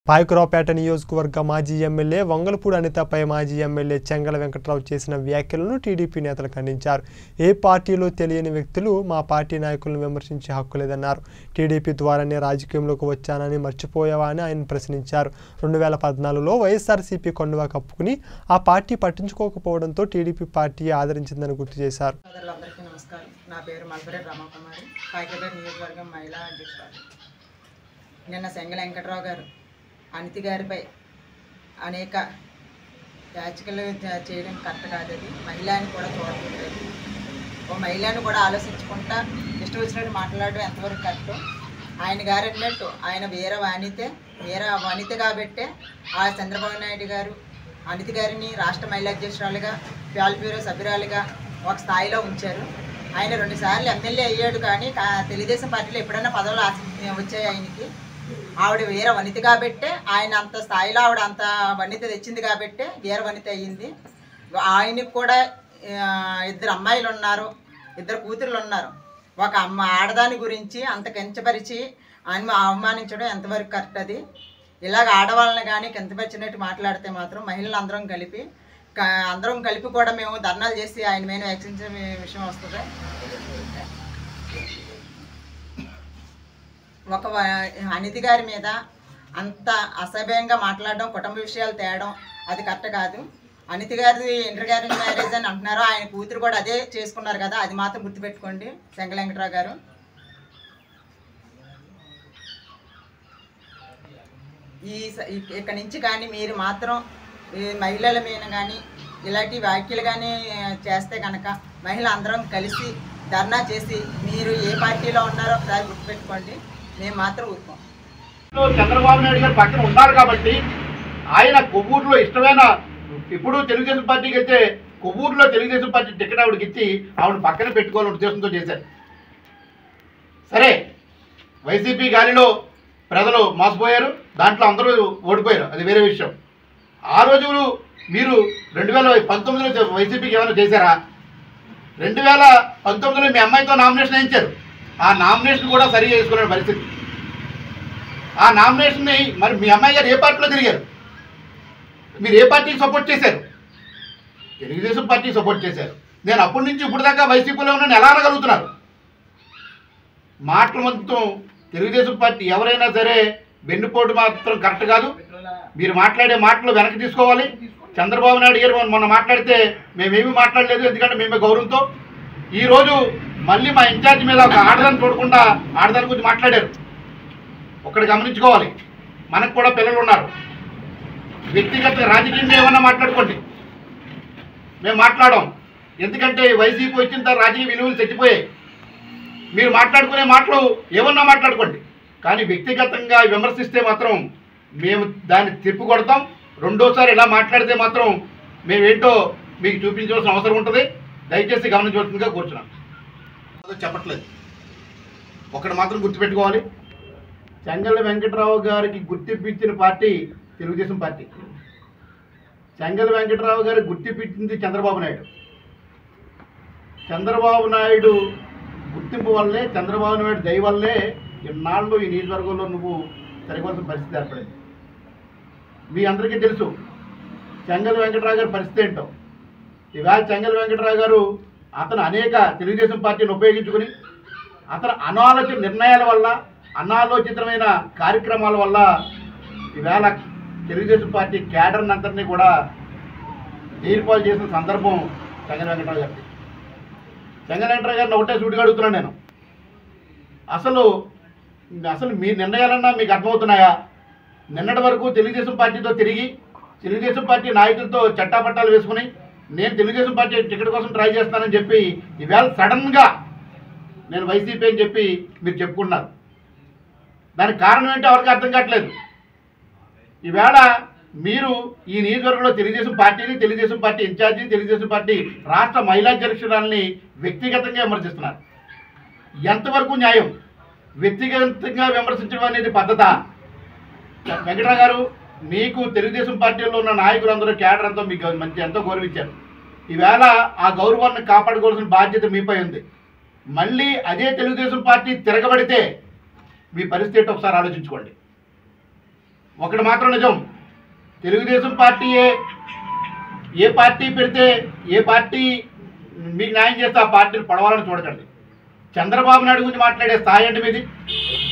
పాయకరావుపేట నియోజకవర్గ మాజీ ఎమ్మెల్యే వంగలపూడి అనితపై మాజీ ఎమ్మెల్యే చెంగల వెంకట్రావు చేసిన వ్యాఖ్యలను టీడీపీ నేతలు ఖండించారు. ఏ పార్టీలో తెలియని వ్యక్తులు మా పార్టీ నాయకులను విమర్శించే హక్కు లేదన్నారు. టీడీపీ ద్వారానే రాజకీయంలోకి వచ్చానని మర్చిపోయావా అని ఆయన ప్రశ్నించారు. 2014లో వైఎస్ఆర్సీపీ కండువా కప్పుకుని ఆ పార్టీ పట్టించుకోకపోవడంతో టీడీపీ పార్టీ ఆదరించిందని గుర్తు చేశారు. నిన్న చెంగల వెంకట్రావు గారు అనితి గారిపై అనేక యాచికలు చేయడం కరెక్ట్ కాదు. అది మహిళని కూడా చూడలేదు. ఓ మహిళను కూడా ఆలోచించుకుంటా ఇష్టం వచ్చినట్టు మాట్లాడడం ఎంతవరకు కరెక్ట్. ఆయన గారు అన్నట్టు ఆయన వేరే వనిత కాబట్టే ఆ చంద్రబాబు నాయుడు గారు అనితి గారిని రాష్ట్ర మహిళా అధ్యక్షురాలుగా ప్యాల్ బ్యూరో సభ్యురాలుగా ఒక స్థాయిలో ఉంచారు. ఆయన 2 సార్లు ఎమ్మెల్యే అయ్యాడు, కానీ తెలుగుదేశం పార్టీలో ఎప్పుడైనా పదవులు వచ్చాయి ఆయనకి. ఆవిడ వీర వనిత కాబట్టే ఆయన అంత స్థాయిలో ఆవిడ అంత వనిత తెచ్చింది కాబట్టే వీర వనిత అయ్యింది. ఆయనకు కూడా 2 అమ్మాయిలు ఉన్నారు, 2 కూతురులు ఉన్నారు. ఒక ఆడదాని గురించి అంత కించపరిచి ఆయన అవమానించడం ఎంతవరకు కరెక్ట్? అది ఇలాగ ఆడవాళ్ళని కానీ కించపరిచినట్టు మాట్లాడితే మాత్రం మహిళలు అందరం కలిపి కూడా మేము ధర్నాలు చేసి ఆయన మీద హెచ్చరించే విషయం వస్తుంది. ఒక అనితి గారి మీద అంత అసభ్యంగా మాట్లాడడం, కుటుంబ విషయాలు తేయడం అది కరెక్ట్ కాదు. అనితి గారి ఇంటర్ గ్యారేజ్ మ్యారేజ్ అని అంటున్నారు, ఆయన కూతురు కూడా అదే చేసుకున్నారు కదా, అది మాత్రం గుర్తుపెట్టుకోండి చెంగల వెంకట్రావు గారు. ఇక్కడి నుంచి కానీ మీరు మాత్రం మహిళల మీద కానీ ఇలాంటి వ్యాఖ్యలు కానీ చేస్తే కనుక మహిళ అందరం కలిసి ధర్నా చేసి మీరు ఏ పార్టీలో ఉన్నారో ఒకసారి గుర్తుపెట్టుకోండి. మేము మాత్రం ఊరుకోం. చంద్రబాబు నాయుడు గారు పక్కన ఉన్నారు కాబట్టి ఆయన కొవ్వూరులో ఇష్టమైన ఇప్పుడు తెలుగుదేశం పార్టీకి అయితే కొవ్వూరులో తెలుగుదేశం పార్టీ టికెట్ ఆవిడకి ఇచ్చి ఆవిడ పక్కన పెట్టుకోవాలని ఉద్దేశంతో చేశారు. సరే, వైసీపీ గాలిలో ప్రజలు మోసపోయారు, దాంట్లో అందరూ ఓడిపోయారు, అది వేరే విషయం. ఆ రోజు మీరు 2019లో వైసీపీకి ఏమైనా చేశారా? 2019లో మీ అమ్మాయితో నామినేషన్ వేయించారు. ఆ నామినేషన్ కూడా సరిగా చేసుకునే పరిస్థితి. ఆ నామినేషన్ని మరి మీ అమ్మాయి గారు ఏ పార్టీలో తిరిగారు? మీరు ఏ పార్టీకి సపోర్ట్ చేశారు? తెలుగుదేశం పార్టీకి సపోర్ట్ చేశారు. నేను అప్పటి నుంచి ఇప్పుడు దాకా వైసీపీలో ఉన్నాను ఎలా అనగలుగుతున్నారు? మాటలు మొత్తం తెలుగుదేశం పార్టీ ఎవరైనా సరే వెన్నుపోటు మాత్రం కరెక్ట్ కాదు. మీరు మాట్లాడే మాటలు వెనక్కి తీసుకోవాలి. చంద్రబాబు నాయుడు గారు మొన్న మాట్లాడితే మేమేమీ మాట్లాడలేదు, ఎందుకంటే మేమే గౌరవంతో. ఈరోజు మళ్ళీ మా ఇన్ఛార్జ్ మీద ఒక ఆడదాన్ని చూడకుండా ఆడదాని గురించి మాట్లాడారు. ఒకటి గమనించుకోవాలి, మనకు కూడా పిల్లలు ఉన్నారు. వ్యక్తిగత రాజకీయంగా ఏమన్నా మాట్లాడుకోండి, మేము మాట్లాడాం. ఎందుకంటే వైసీపీ వచ్చిన తర్వాత రాజకీయ విలువలు చచ్చిపోయాయి. మీరు మాట్లాడుకునే మాటలు ఏమన్నా మాట్లాడుకోండి, కానీ వ్యక్తిగతంగా విమర్శిస్తే మాత్రం మేము దాన్ని తిప్పి కొడతాం. రెండోసారి ఇలా మాట్లాడితే మాత్రం మేమేంటో మీకు చూపించవలసిన అవసరం ఉంటుంది. దయచేసి గమనించవలసిందిగా కూర్చున్నాం. చెప్పట్లేదు, ఒకటి మాత్రం గుర్తుపెట్టుకోవాలి, చెంగల వెంకట్రావు గారికి గుర్తింపించిన పార్టీ తెలుగుదేశం పార్టీ. చెంగల వెంకట్రావు గారు గుర్తింపించింది చంద్రబాబు నాయుడు. చంద్రబాబు నాయుడు గుర్తింపు వల్లే, చంద్రబాబు నాయుడు దయ వల్లే ఇన్నాళ్ళు ఈ నియోజకవర్గంలో నువ్వు సరిపోవాల్సిన పరిస్థితి ఏర్పడింది. మీ అందరికీ తెలుసు చెంగల వెంకట్రావు గారి పరిస్థితి ఏంటో. ఇవాళ చెంగల వెంకట్రావు గారు అతను అనేక తెలుగుదేశం పార్టీని ఉపయోగించుకుని అతను అనాలోచిత నిర్ణయాల వల్ల, అనాలోచితమైన కార్యక్రమాల వల్ల ఈవేళ తెలుగుదేశం పార్టీ క్యాడర్ని అందరినీ కూడా జైలుపాలు చేసిన సందర్భం చెంగల వెంకట్రావు గారికి. చెంగల వెంకట్రావు గారిని ఒకటే సూటిగా అడుగుతున్నాను నేను, అసలు మీ నిర్ణయాలన్నా మీకు అర్థమవుతున్నాయా? నిన్నటి వరకు తెలుగుదేశం పార్టీతో తిరిగి తెలుగుదేశం పార్టీ నాయకులతో చట్టాపట్టాలు వేసుకుని నేను తెలుగుదేశం పార్టీ టికెట్ కోసం ట్రై చేస్తానని చెప్పి ఈవేళ సడన్గా నేను వైసీపీ అని చెప్పి మీరు చెప్పుకున్నారు. దానికి కారణం ఏంటో ఎవరికి అర్థం కావట్లేదు. ఈవేళ మీరు ఈ నియోజకవర్గంలో తెలుగుదేశం పార్టీని, Telugu Desam party incharge, Telugu Desam party రాష్ట్ర మహిళా అధ్యక్షురాలని వ్యక్తిగతంగా విమర్శిస్తున్నారు. ఎంతవరకు న్యాయం? వ్యక్తిగతంగా విమర్శించడం అనేది పద్ధత? వెంకట్రావు గారు, మీకు తెలుగుదేశం పార్టీలో ఉన్న నాయకులందరూ క్యాడర్ అంతా మీకు ఎంతో గౌరవించారు. ఈవేళ ఆ గౌరవాన్ని కాపాడుకోవాల్సిన బాధ్యత మీపై ఉంది. మళ్ళీ అదే తెలుగుదేశం పార్టీ తిరగబడితే మీ పరిస్థితి ఒకసారి ఆలోచించుకోండి. ఒకటి మాత్రం నిజం, తెలుగుదేశం పార్టీయే ఏ పార్టీ పెడితే ఏ పార్టీ మీకు న్యాయం చేస్తే ఆ పార్టీని పడవాలని చూడకండి. చంద్రబాబు నాయుడు గురించి మాట్లాడే స్థాయి అంటే మీది.